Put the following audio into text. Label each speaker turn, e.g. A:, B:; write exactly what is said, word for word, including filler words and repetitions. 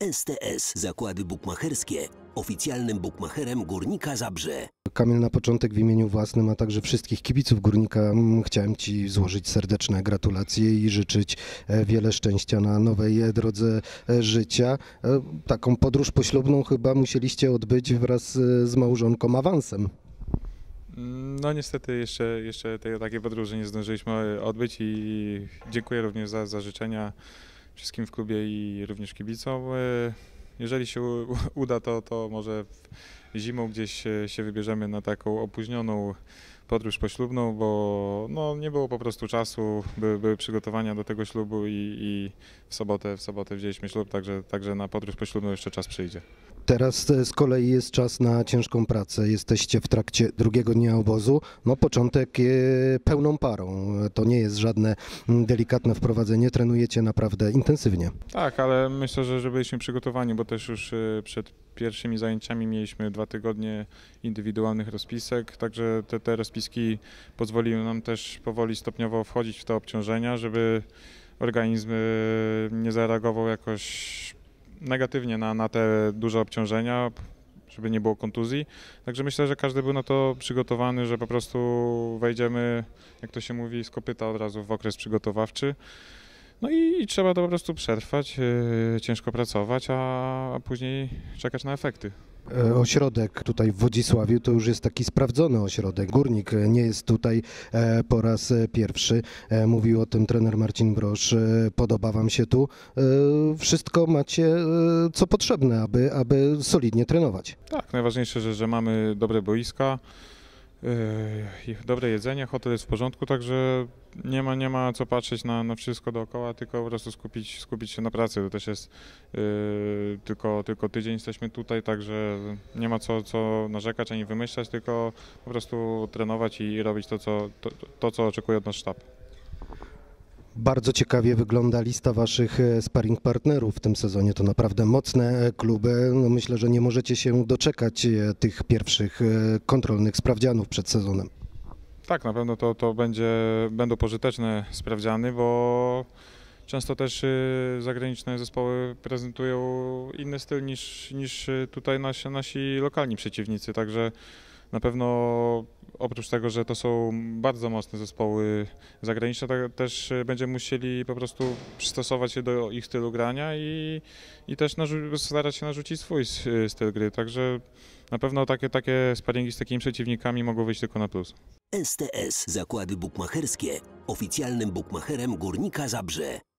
A: S T S Zakłady Bukmacherskie, oficjalnym bukmacherem Górnika Zabrze.
B: Kamil, na początek w imieniu własnym, a także wszystkich kibiców Górnika chciałem Ci złożyć serdeczne gratulacje i życzyć wiele szczęścia na nowej drodze życia. Taką podróż poślubną chyba musieliście odbyć wraz z małżonką awansem.
C: No niestety jeszcze, jeszcze tej takiej podróży nie zdążyliśmy odbyć i dziękuję również za, za życzenia wszystkim w klubie i również kibicom. Jeżeli się uda, to, to może zimą gdzieś się wybierzemy na taką opóźnioną podróż poślubną, bo no, nie było po prostu czasu, były, były przygotowania do tego ślubu i, i w sobotę, w sobotę wzięliśmy ślub, także, także na podróż poślubną jeszcze czas przyjdzie.
B: Teraz z kolei jest czas na ciężką pracę. Jesteście w trakcie drugiego dnia obozu. No początek pełną parą. To nie jest żadne delikatne wprowadzenie. Trenujecie naprawdę intensywnie.
C: Tak, ale myślę, że, że byliśmy przygotowani, bo też już przed pierwszymi zajęciami mieliśmy dwa tygodnie indywidualnych rozpisek, także te, te rozpiski pozwoliły nam też powoli stopniowo wchodzić w te obciążenia, żeby organizm nie zareagował jakoś negatywnie na, na te duże obciążenia, żeby nie było kontuzji. Także myślę, że każdy był na to przygotowany, że po prostu wejdziemy, jak to się mówi, z kopyta od razu w okres przygotowawczy. No i, i trzeba to po prostu przetrwać, yy, ciężko pracować, a, a później czekać na efekty.
B: Ośrodek tutaj w Wodzisławiu to już jest taki sprawdzony ośrodek. Górnik nie jest tutaj po raz pierwszy. Mówił o tym trener Marcin Brosz. Podoba Wam się tu. Wszystko macie co potrzebne, aby, aby solidnie trenować.
C: Tak, najważniejsze, że, że mamy dobre boiska, yy, dobre jedzenie, hotel jest w porządku, także nie ma, nie ma co patrzeć na, na wszystko dookoła, tylko po prostu skupić, skupić się na pracy. To też jest yy, tylko, tylko tydzień jesteśmy tutaj, także nie ma co, co narzekać ani wymyślać, tylko po prostu trenować i robić to, co, to, to, co oczekuje od nas sztab.
B: Bardzo ciekawie wygląda lista Waszych sparring partnerów w tym sezonie. To naprawdę mocne kluby. No myślę, że nie możecie się doczekać tych pierwszych kontrolnych sprawdzianów przed sezonem.
C: Tak, na pewno to, to będzie, będą pożyteczne sprawdziany, bo często też zagraniczne zespoły prezentują inny styl niż, niż tutaj nasi, nasi lokalni przeciwnicy, także na pewno oprócz tego, że to są bardzo mocne zespoły zagraniczne, tak też będziemy musieli po prostu przystosować się do ich stylu grania i, i też starać się narzucić swój styl gry, także na pewno takie, takie sparingi z takimi przeciwnikami mogą wyjść tylko na plus.
A: S T S Zakłady Bukmacherskie, oficjalnym bukmacherem Górnika Zabrze.